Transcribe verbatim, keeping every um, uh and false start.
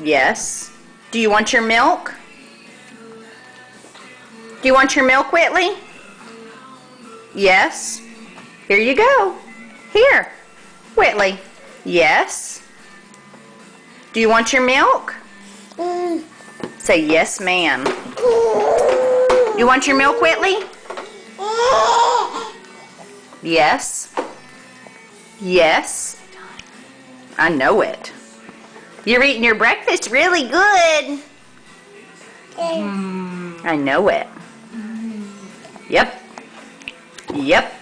Yes. Do you want your milk? Do you want your milk, Whitley? Yes. Here you go. Here. Whitley. Yes. Do you want your milk? Mm. Say yes, ma'am. You want your milk, Whitley? Yes. Yes. I know it. You're eating your breakfast really good. Mm. I know it. Yep. Yep.